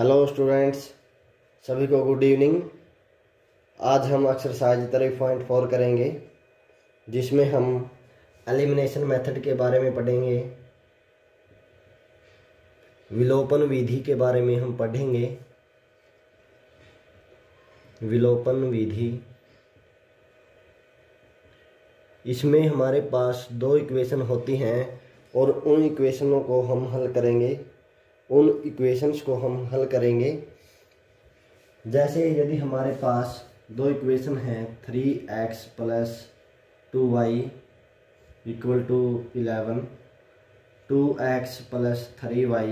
Hello students, सभी को good evening. आज हम एक्सरसाइज 3.4 करेंगे, जिसमें हम एलिमिनेशन मेथड के बारे में पढ़ेंगे, विलोपन विधि के बारे में हम पढ़ेंगे। विलोपन विधि, इसमें हमारे पास दो इक्वेशन होती हैं और उन इक्वेशनों को हम हल करेंगे। उन इक्वेशंस को हम हल करेंगे जैसे यदि हमारे पास दो इक्वेशन हैं 3x + 2y = 11, 2x + 3y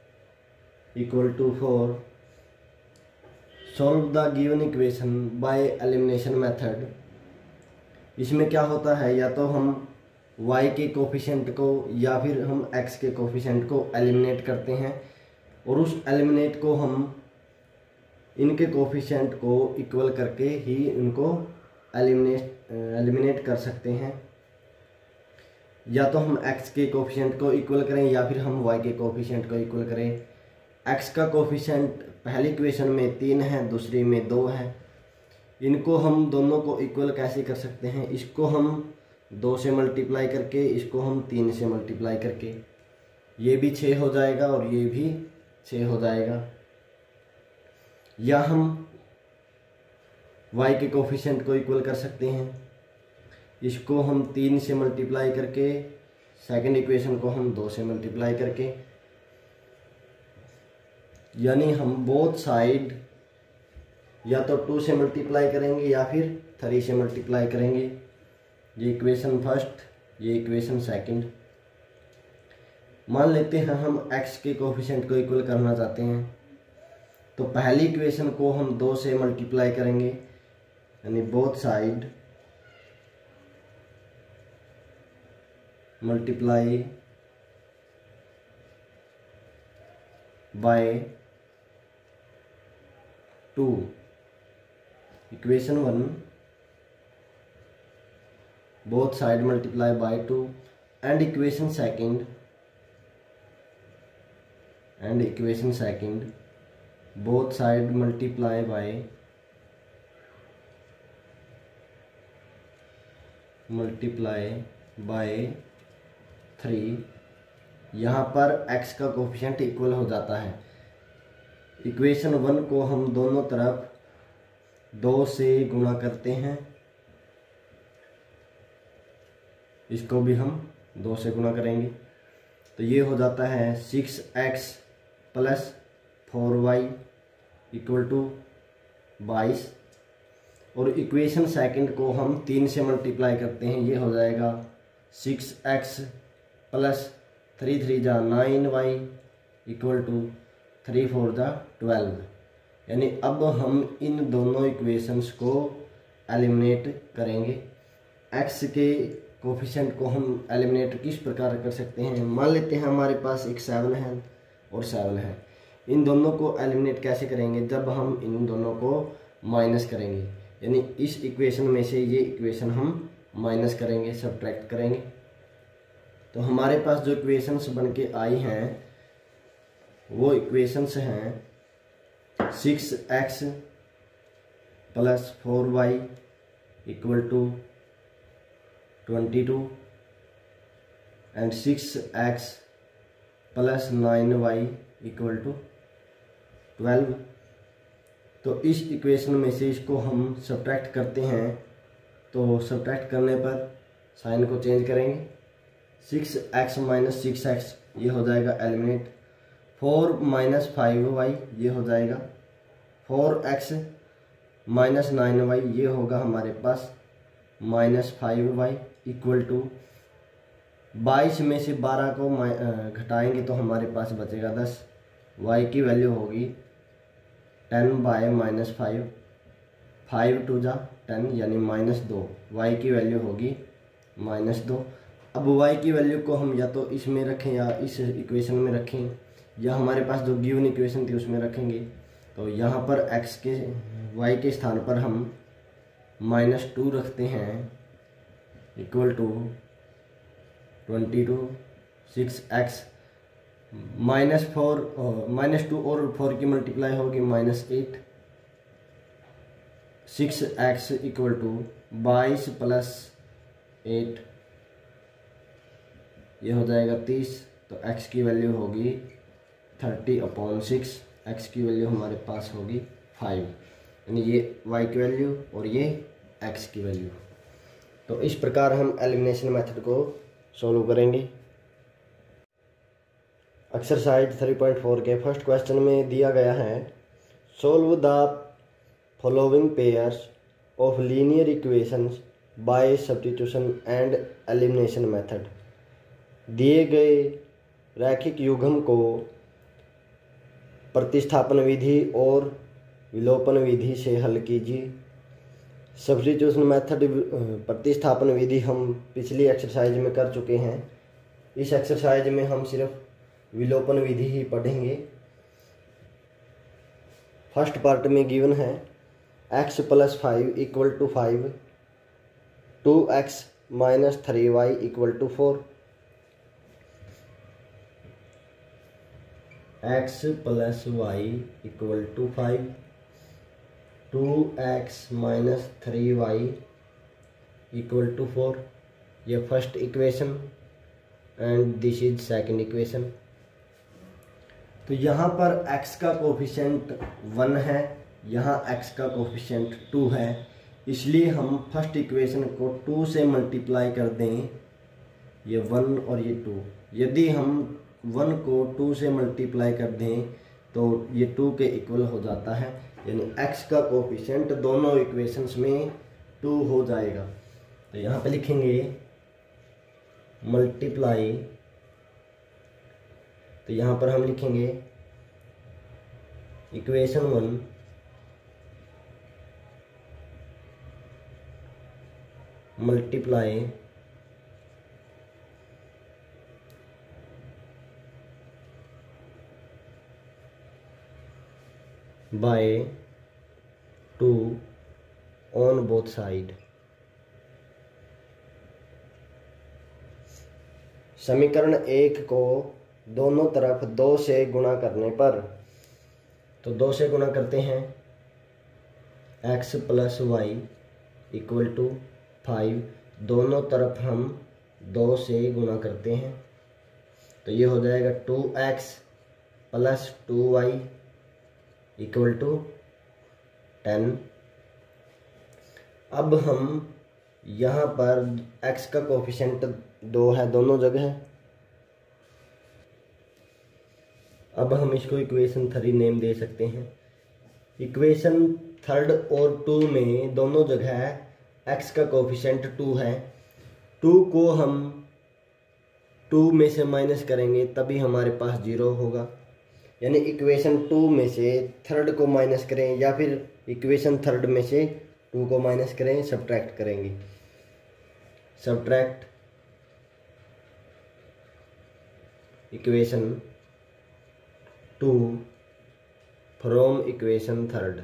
= 4। Solve the given equation by elimination method. इसमें क्या होता है, या तो हम y के कोफिशिएंट को या फिर हम x के कोफिशिएंट को एलिमिनेट करते हैं और उस एलिमिनेट को हम इनके कोफिशिएंट को इक्वल करके ही इनको एलिमिनेट कर सकते हैं। या तो हम x के कोफिशिएंट को इक्वल करें या फिर हम y के कोफिशिएंट को इक्वल करें। x का कोफिशिएंट पहली इक्वेशन में 3 है, दूसरी में 2 है। इनको हम दोनों को इक्वल कैसे कर सकते हैं? इसको हम 2 से मल्टीप्लाई करके, इसको हम 3 से मल्टीप्लाई करके, ये भी 6 हो जाएगा और ये भी 6 हो जाएगा। या हम y के कोफिशिएंट को इक्वल कर सकते हैं, इसको हम 3 से मल्टीप्लाई करके, सेकंड इक्वेशन को हम 2 से मल्टीप्लाई करके, यानी हम बोथ साइड या तो 2 से मल्टीप्लाई करेंगे या फिर 3 से मल्टीप्लाई करेंगे। ये इक्वेशन फर्स्ट, ये इक्वेशन सेकंड। मान लेते हैं हम x के कोफिशिएंट को इक्वल करना चाहते हैं, तो पहली इक्वेशन को हम 2 से मल्टीप्लाई करेंगे, यानी both side multiply by 2, equation 1 both side multiply by 2, and equation second both side multiply by 3। यहाँ पर x का कोफिशिएंट इक्वल हो जाता है। इक्वेशन 1 को हम दोनों तरफ 2 से गुणा करते हैं, इसको भी हम 2 से गुणा करेंगे, तो ये हो जाता है 6x + 4y = 22। और इक्वेशन सेकंड को हम 3 से मल्टीप्लाई करते हैं, ये हो जाएगा 6x + 3 3 जा 9y = 3 4 जा 12। यानी अब हम इन दोनों इक्वेशंस को एलिमिनेट करेंगे। x के कोफिशिएंट को हम एलिमिनेट किस प्रकार कर सकते हैं? मान लेते हैं हमारे पास एक 7 है और 7 है। इन दोनों को एलिमिनेट कैसे करेंगे? जब हम इन दोनों को माइनस करेंगे, यानी इस इक्वेशन में से ये इक्वेशन हम माइनस करेंगे, सब्ट्रैक्ट करेंगे। तो हमारे पास जो इक्वेशंस बन के आई हैं वो इक्वेशंस हैं 6x + 4y = 22 and 6x + 9y = 12। तो इस इक्वेशन में से इसको हम सब्ट्रैक्ट करते हैं, तो सब्ट्रैक्ट करने पर साइन को चेंज करेंगे। 6x - 6x ये हो जाएगा एलिमिनेट। 4 - 5y ये हो जाएगा। 4x - 9y ये होगा हमारे पास -5y = 22 में से 12 को घटाएंगे तो हमारे पास बचेगा 10। y की वैल्यू होगी 10/-5, 5 2 जा 10 यानी -2। y की वैल्यू होगी -2। अब y की वैल्यू को हम या तो इसमें रखें या इस इक्वेशन में रखें, या हमारे पास जो गिवन इक्वेशन थी उसमें रखेंगे। तो यहाँ पर y के स्थान पर हम -2 रखते हैं = 22। 6x -2 और 4 की मल्टीप्लाई होगी -8। 6x इक्वल टू 22 + 8, ये हो जाएगा 30। तो x की वैल्यू होगी 30/6। x की वैल्यू हमारे पास होगी 5, यानी ये y की वैल्यू और ये x की वैल्यू। तो इस प्रकार हम एलिमिनेशन मेथड को सॉल्व करेंगे। एक्सरसाइज 3.4 के फर्स्ट क्वेश्चन में दिया गया है, solve the following pairs of linear equations by substitution and elimination method. दिए गए रैखिक युग्म को प्रतिस्थापन विधि और विलोपन विधि से हल कीजिए। सब्स्टिट्यूशन मेथड, प्रतिस्थापन विधि हम पिछली एक्सरसाइज में कर चुके हैं। इस एक्सरसाइज में हम सिर्फ विलोपन विधि ही पढ़ेंगे। फर्स्ट पार्ट में गिवन है x + 5 = 5, 2x - 3y = 4। x + y = 5, 2x - 3y = 4। ये first equation and this is second equation. तो यहाँ पर x का कोफिशिएंट 1 है, यहाँ x का कोफिशिएंट 2 है, इसलिए हम फर्स्ट इक्वेशन को 2 से मल्टीप्लाई कर दें, ये 1 और ये 2। यदि हम 1 को 2 से मल्टीप्लाई कर दें तो ये 2 के इक्वल हो जाता है, यानी x का कोफिशिएंट दोनों इक्वेशंस में 2 हो जाएगा। तो यहाँ पे लिखेंगे मल्टीप्लाई, तो यहाँ पर हम लिखेंगे equation 1 multiply by 2 on both side. समीकरण 1 को दोनों तरफ 2 से गुणा करने पर, तो 2 से गुणा करते हैं, x + y = 5, दोनों तरफ हम 2 से गुणा करते हैं, तो ये हो जाएगा 2x + 2y = 10। अब हम यहाँ पर x का कोफिशिएंट 2 है दोनों जगह, अब हम इसको इक्वेशन 3 नेम दे सकते हैं। इक्वेशन 3 और 2 में दोनों जगह x का कोफिशिएंट 2 है। 2 को हम 2 में से माइनस करेंगे तभी हमारे पास 0 होगा, यानी इक्वेशन 2 में से 3 को माइनस करें या फिर इक्वेशन 3 में से 2 को माइनस करें, सब्ट्रैक्ट करेंगे। Subtract equation 2 from equation 3।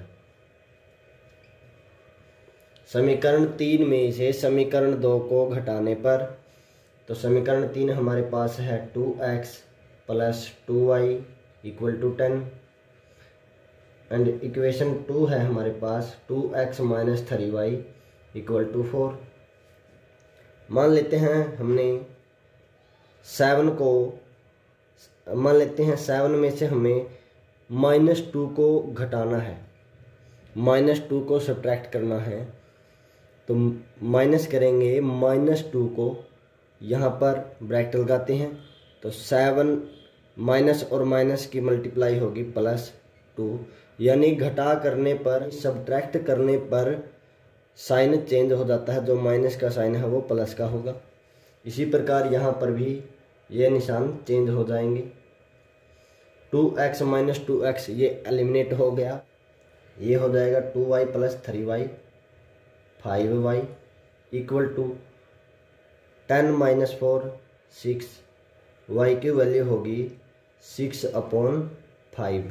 समीकरण 3 में से समीकरण 2 को घटाने पर, तो समीकरण 3 हमारे पास है 2x + 2y = 10 एंड इक्वेशन 2 है हमारे पास 2x - 3y = 4। मान लेते हैं हमने 7 को, मान लेते हैं 7 में से हमें -2 को घटाना है, -2 को सब्ट्रैक्ट करना है, तो माइनस करेंगे -2 को, यहाँ पर ब्रैकेट लगाते हैं, तो 7 माइनस और माइनस की मल्टीप्लाई होगी +2, यानी घटा करने पर, सब्ट्रैक्ट करने पर साइन चेंज हो जाता है, जो माइनस का साइन है वो प्लस का होगा। इसी प्रकार यहाँ पर भी ये निशान चेंज हो जाएंगे। 2x - 2x ये एलिमिनेट हो गया, ये हो जाएगा 2y + 3y 5y = 10 - 4 6, y की वैल्यू होगी 6/5।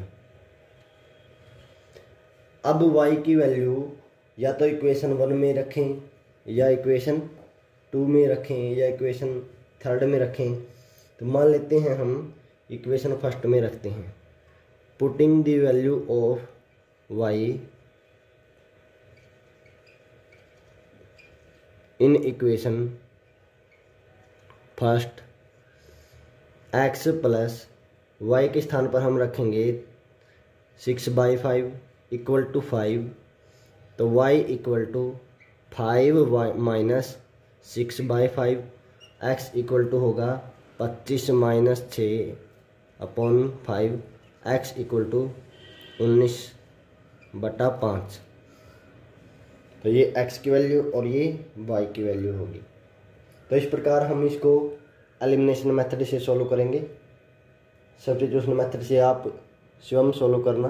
अब y की वैल्यू या तो इक्वेशन 1 में रखें या इक्वेशन 2 में रखें या इक्वेशन 3 में रखें। तो मान लेते हैं हम इक्वेशन फर्स्ट में रखते हैं। Putting the value of Y in equation first, X plus Y के स्थान पर हम रखेंगे 6/5 इक्वल टू 5, तो y equal to 5 minus 6/5, x equal to होगा 25 माइनस 6/5, x इक्वल टू 19/5। तो ये x की वैल्यू और ये y की वैल्यू होगी। तो इस प्रकार हम इसको एलिमिनेशन मेथड से सॉल्व करेंगे। सब्स्टिट्यूशन मेथड से आप स्वयं सॉल्व करना।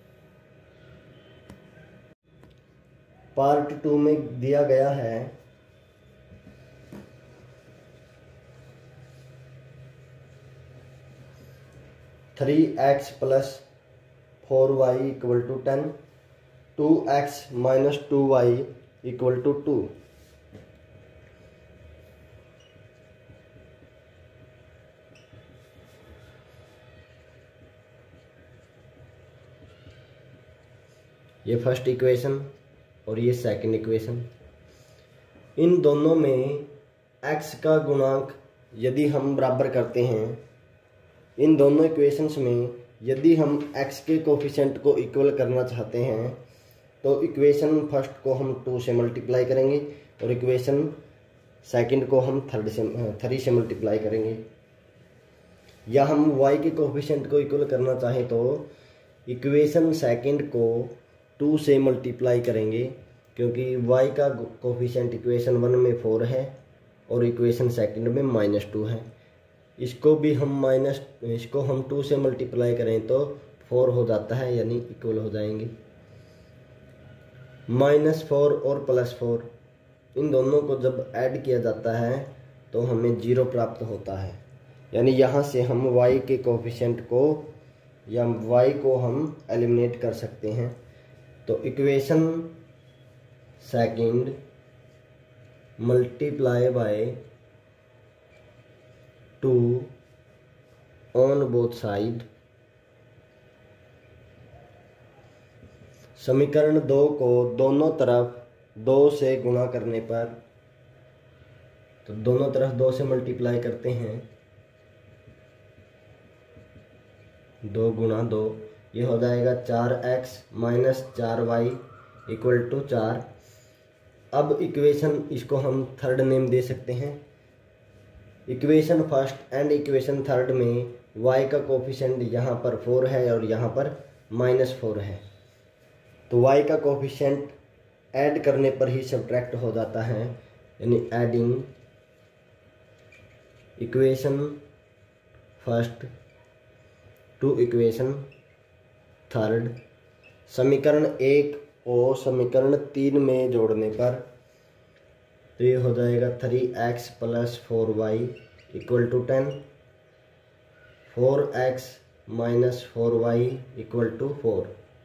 पार्ट 2 में दिया गया है 3x plus 4y equal to 10, 2x minus 2y equal to 2। ये फर्स्ट इक्वेशन और ये सेकंड इक्वेशन। इन दोनों में x का गुणांक यदि हम बराबर करते हैं, इन दोनों इक्वेशंस में यदि हम x के कोफिशिएंट को इक्वल करना चाहते हैं तो इक्वेशन फर्स्ट को हम 2 से मल्टीप्लाई करेंगे और इक्वेशन सेकंड को हम 3 से मल्टीप्लाई करेंगे। या हम y के कोफिशिएंट को इक्वल करना चाहें तो इक्वेशन सेकंड को 2 से मल्टीप्लाई करेंगे, क्योंकि y का कोफिशिएंट इक्वेशन 1 में 4 है और इक्वेशन सेकंड में -2 है। इसको हम 2 से मल्टीप्लाई करें तो 4 हो जाता है, यानी इक्वल हो जाएंगे। -4 और +4 इन दोनों को जब ऐड किया जाता है तो हमें 0 प्राप्त होता है, यानी यहाँ से हम y के कोफिशिएंट को या y को हम एलिमिनेट कर सकते हैं। तो equation second multiply by 2 on both side, समीकरण 2 को दोनों तरफ 2 से गुणा करने पर, तो दोनों तरफ 2 से मल्टीप्लाई करते हैं, 2 गुणा 2, ये हो जाएगा 4x minus 4y equal to 4। अब इक्वेशन इसको हम थर्ड नेम दे सकते हैं। Equation first and equation third में y का कोफिशिएंट यहाँ पर 4 है और यहाँ पर -4 है, तो y का कोफिशिएंट ऐड करने पर ही सब्ट्रैक्ट हो जाता है, यानी adding equation first to equation third, समीकरण 1 और समीकरण 3 में जोड़ने पर, तो ये हो जाएगा 3x plus 4y equal to 10, 4x minus 4y equal to 4।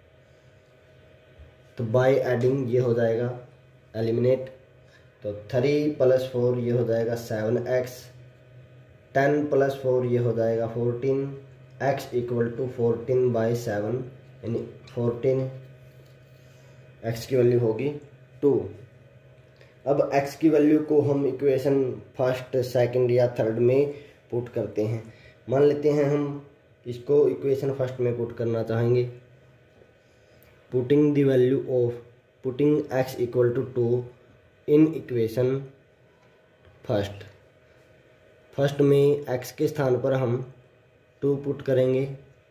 तो बाय एडिंग ये हो जाएगा एलिमिनेट, तो 3 + 4 ये हो जाएगा 7x, 10 + 4 ये हो जाएगा 14, x इक्वल टू 14/7, यानी 14, x की वैल्यू होगी 2। अब x की वैल्यू को हम इक्वेशन फर्स्ट सेकंड या थर्ड में पुट करते हैं। मान लेते हैं हम इसको इक्वेशन फर्स्ट में पुट करना चाहेंगे। Putting the value of putting x equal to 2 in equation first में x के स्थान पर हम 2 पुट करेंगे,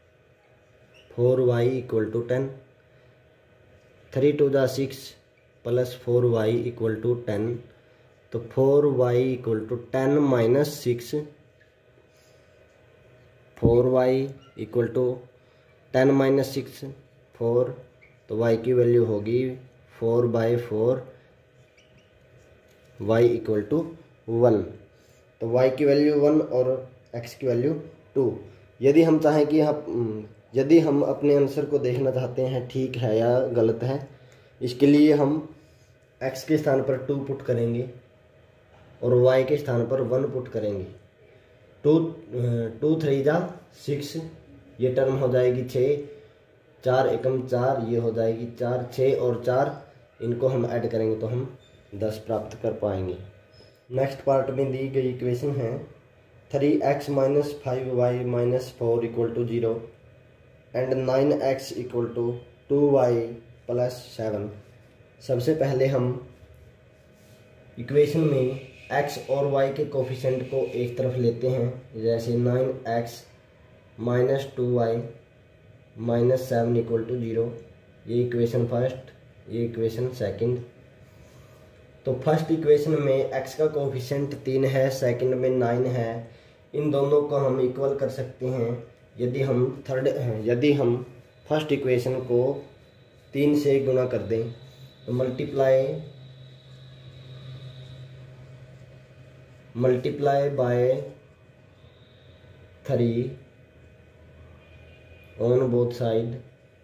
4y equal to 10, 3 × 2 = 6 plus 4y equal to 10, तो 4y equal to 10 minus 6, 4y equal to 10 minus 6 4, तो y की वैल्यू होगी 4/4, y इक्वल टू 1। तो y की वैल्यू 1 और x की वैल्यू 2। यदि हम चाहें कि यदि हम अपने आंसर को देखना चाहते हैं ठीक है या गलत है, इसके लिए हम x के स्थान पर 2 पुट करेंगे और y के स्थान पर 1 पुट करेंगे। टू थ्री जा 6, ये टर्म हो जाएगी 6, 4 एकम 4, ये हो जाएगी 4, 6 और 4 इनको हम ऐड करेंगे तो हम 10 प्राप्त कर पाएंगे। नेक्स्ट पार्ट में दी गई इक्वेशन है 3x - 5y - 4 = 0 and 9x = 2y + 7। सबसे पहले हम इक्वेशन में x और y के कोफिशिएंट को एक तरफ लेते हैं, जैसे 9x - 2y - 7 = 0। ये इक्वेशन फर्स्ट, ये इक्वेशन सेकंड। तो फर्स्ट इक्वेशन में x का कोफिशिएंट 3 है, सेकंड में 9 है। इन दोनों को हम इक्वल कर सकते हैं यदि हम फर्स्ट इक्वेशन को 3 से गुणा कर दें तो multiply by 3 on both side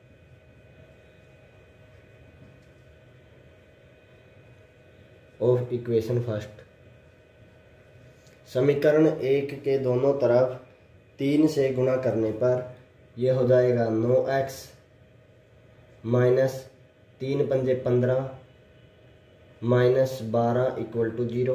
of equation first. समीकरण 1 के दोनों तरफ 3 से गुणा करने पर यह हो जाएगा 9x - 3 पंजे 15 - 12 = 0।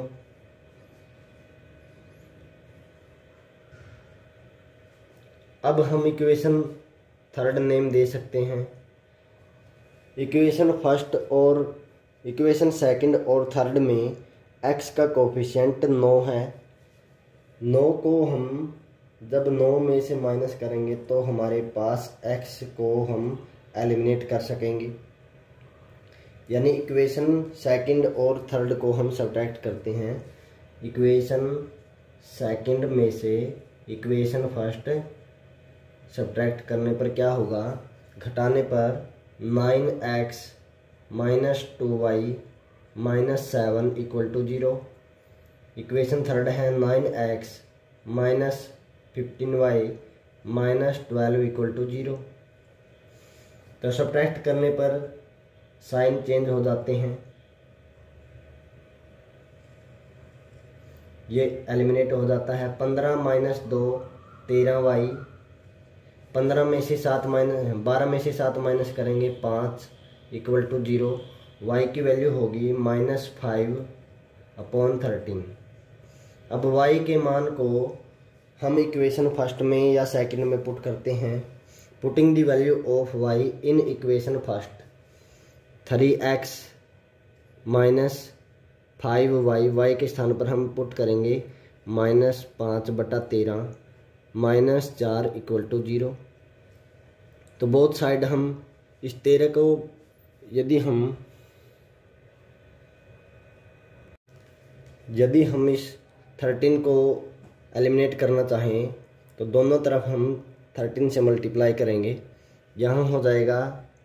अब हम इक्वेशन थर्ड नेम दे सकते हैं। इक्वेशन फर्स्ट और इक्वेशन सेकंड और थर्ड में x का कोफिशिएंट 9 है। 9 को हम जब 9 में से माइनस करेंगे तो हमारे पास x को हम एलिमिनेट कर सकेंगे, यानी इक्वेशन सेकंड और थर्ड को हम सब्ट्रैक्ट करते हैं। इक्वेशन सेकंड में से इक्वेशन फर्स्ट सब्ट्रैक्ट करने पर क्या होगा, घटाने पर 9x - 2y - 7 = 0। इक्वेशन थर्ड है 9x - 15y - 12 = 0। तो सब्ट्रैक्ट करने पर साइन चेंज हो जाते हैं, ये एलिमिनेट हो जाता है। 15 - 2 13y, 12 में से 7 माइनस करेंगे 5 = 0। y की वैल्यू होगी -5/13। अब y के मान को हम इक्वेशन फर्स्ट में या सेकंड में पुट करते हैं। Putting the value of y in equation first, 3x - 5y, y के स्थान पर हम पुट करेंगे -5/13 -4 = 0। तो बोथ साइड हम इस 13 को यदि हम इस 13 को एलिमिनेट करना चाहें तो दोनों तरफ हम 13 से मल्टीप्लाई करेंगे। यहाँ हो जाएगा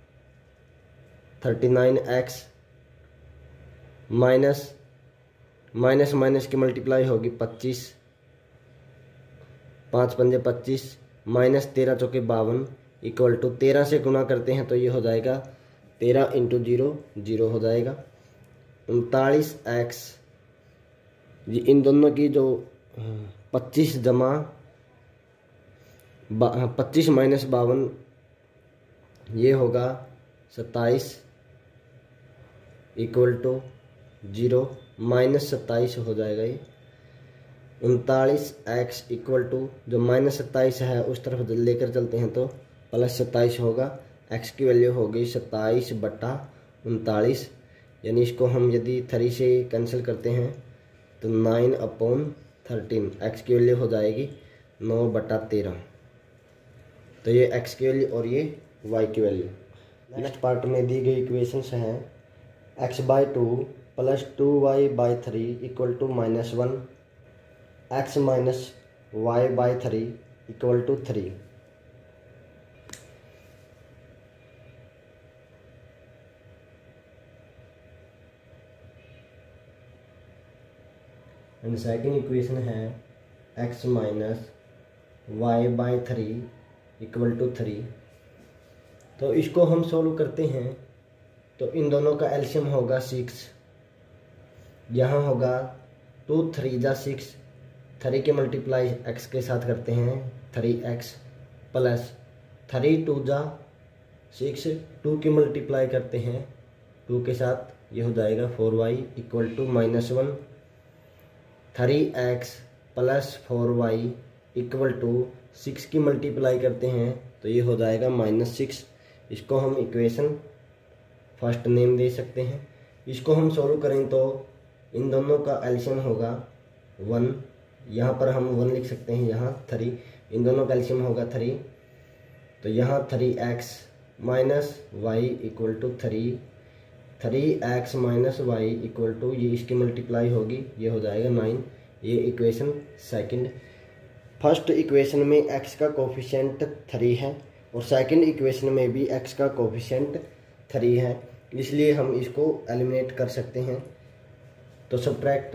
39x माइनस की मल्टीप्लाई होगी 25, 5 पंजे 25 -13 चौके 52 = 13 से गुणा करते हैं तो ये हो जाएगा 13 × 0 0 हो जाएगा। 39x, इन दोनों की जो 25 - 52 ये होगा 27 = 0 -27 हो जाएगा। ये 39x = जो -27 है उस तरफ लेकर चलते हैं तो +27 होगा। x की वैल्यू होगी 27/39, यानी इसको हम यदि 3 से कैंसिल करते हैं तो 9/13, x की वैल्यू हो जाएगी 9/13। तो ये x की वैल्यू और ये y की वैल्यू। नेक्स्ट पार्ट में दी गई इक्वेशंस हैं x/2 + 2y/3 = -1, x - y/3 = 3। And second equation है x - y/3 = 3। तो इसको हम सोल्व करते हैं तो इन दोनों का एलसीएम होगा 6। यहाँ होगा 2 3 जा 6, 3 के मल्टीप्लाई x के साथ करते हैं 3x प्लस 3 2 जा 6, 2 की मल्टीप्लाई करते हैं 2 के साथ, ये हो जाएगा 4y equal to -1। 3x plus 4y equal to 6 की मल्टीप्लाई करते हैं तो ये हो जाएगा -6। इसको हम इक्वेशन फर्स्ट नेम दे सकते हैं। इसको हम सॉल्व करें तो इन दोनों का एलसीएम होगा 1, यहाँ पर हम 1 लिख सकते हैं, यहाँ 3, इन दोनों का एलसीएम होगा 3, तो यहाँ 3x minus y equal to 3, 3x minus y equal to, ये इसकी मल्टीप्लाई होगी, ये हो जाएगा 9। ये इक्वेशन सेकंड। फर्स्ट इक्वेशन में x का कोफिशिएंट 3 है और सेकंड इक्वेशन में भी x का कोफिशिएंट 3 है, इसलिए हम इसको एलिमिनेट कर सकते हैं। तो subtract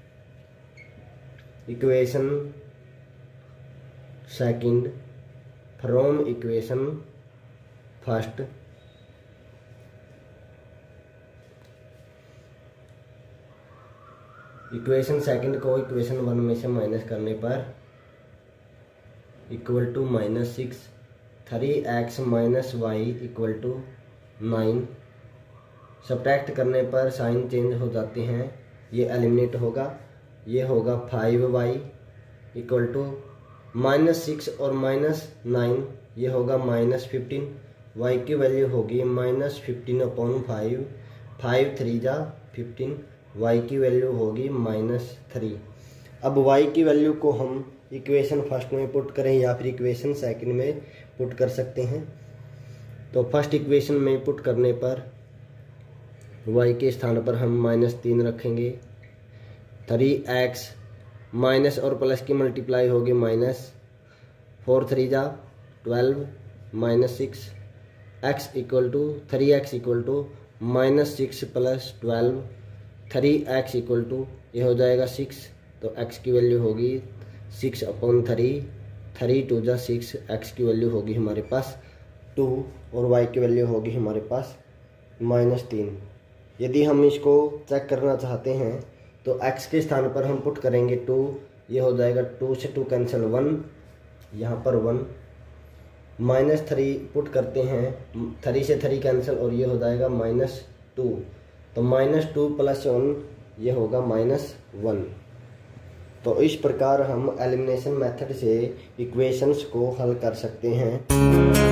equation second from equation first. Equation second को इक्वेशन 1 में से माइनस करने पर equal to -6, 3x minus y equal to 9। Subtract करने पर साइन चेंज हो जाते हैं, ये एलिमिनेट होगा, ये होगा 5y इक्वल टू -6 और -9, ये होगा -15। y की वैल्यू होगी -15/5, 5 3 जा 15, y की वैल्यू होगी -3। अब y की वैल्यू को हम इक्वेशन फर्स्ट में पुट करें या फिर इक्वेशन सेकंड में पुट कर सकते हैं। तो फर्स्ट इक्वेशन में पुट करने पर y के स्थान पर हम -3 रखेंगे, 3x माइनस और प्लस की मल्टीप्लाई होगी -4 3 जा 12 -6, x equal to 3x equal to -6 plus 12, 3x equal to ये हो जाएगा 6, तो x की वैल्यू होगी 6/3, 3 2 जा 6, x की वैल्यू होगी हमारे पास 2 और y की वैल्यू होगी हमारे पास -3। यदि हम इसको चेक करना चाहते हैं तो x के स्थान पर हम पुट करेंगे 2, ये हो जाएगा 2 से 2 कैंसिल 1, यहाँ पर 1, -3 पुट करते हैं, 3 से 3 कैंसिल और ये हो जाएगा -2, तो -2 प्लस 1 ये होगा -1। तो इस प्रकार हम एलिमिनेशन मेथड से इक्वेशंस को हल कर सकते हैं।